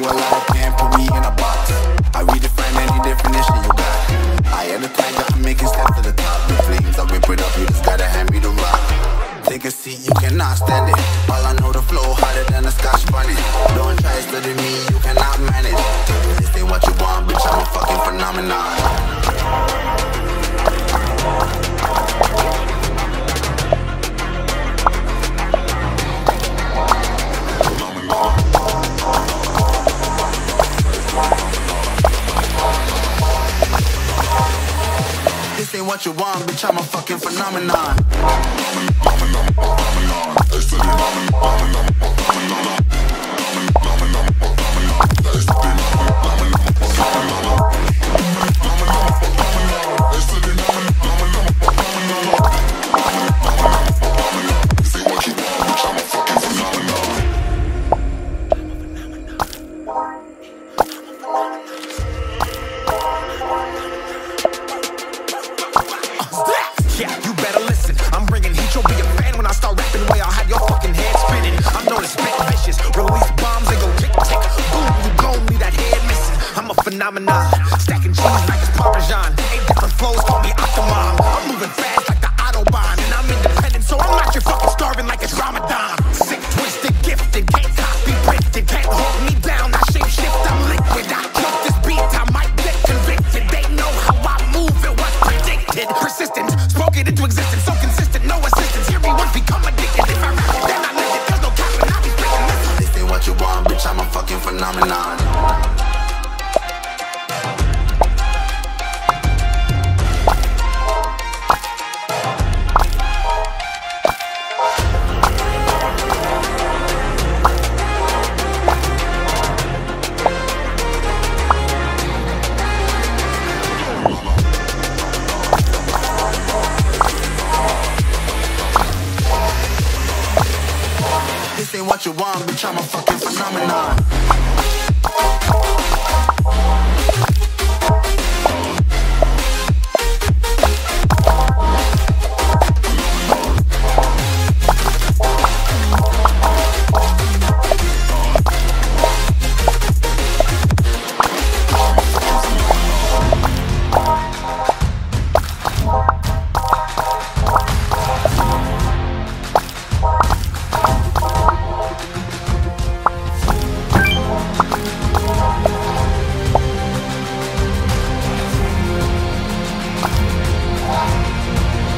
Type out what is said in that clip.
alive, can't put me in a box. I redefine any definition you got. I am the type that I'm making steps to the top. The flames, I whip it up, you just gotta hand me the rock. Take a seat, you cannot stand it. All I know, the flow harder than a Scotch bunny. Don't try studying me, you cannot manage. This ain't what you want, bitch, I'm a fucking phenomenon. This ain't what you want, bitch, I'm a fucking phenomenon. Yeah, you better listen. I'm bringing heat, you'll be a fan when I start rapping. Way I'll have your fucking head spinning. I'm known as spit vicious, release bombs and go tick tick. Boom, you gon' leave that head missing. I'm a phenomenon, stacking cheese like it's Parmesan. 8 different flows, call me Octomom. I'm moving fast like the Autobahn, and I'm independent, so I'm not your fucking starving like it's Ramadan. Sick, twisted, gifted, can't copy, printed, can't hold me down. I shape shift, I'm liquid. I killed this beat, I might get convicted. They know how I move, it was predicted. Persistent, spoken into existence, so consistent, no assistance. Hear me once, become addicted. If I rap it, then I live it. There's no capping, I'll be spitting this. This ain't what you want, bitch, I'm a fucking phenomenon. This ain't what you want, bitch, I'm a fucking phenomenon.